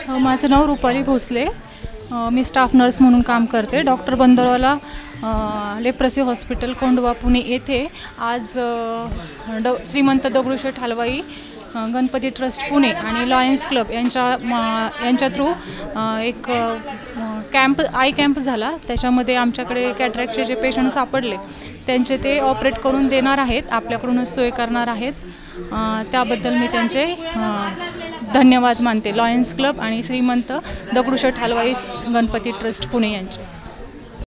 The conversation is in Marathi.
माझं नाव रुपाली भोसले, मी स्टाफ नर्स म्हणून काम करते doctor Bandorawalla leprosy hospital Kondhwa Pune येथे। आज श्रीमंत दगडूशेठ हलवाई गणपती ट्रस्ट पुणे आणि लॉयन्स क्लब यांच्या थ्रू एक आई कॅम्प झाला। त्याच्यामध्ये आमच्याकडे कॅटरॅक्टचे जे पेशंट सापडले त्यांचे ते ऑपरेट करून देणार आहेत, आपल्याकडूनच सोय करणार आहेत। त्याबद्दल मी त्यांचे धन्यवाद मानते, लॉयन्स क्लब आणि श्रीमंत दगडूशेठ हलवाई गणपती ट्रस्ट पुणे यांचे।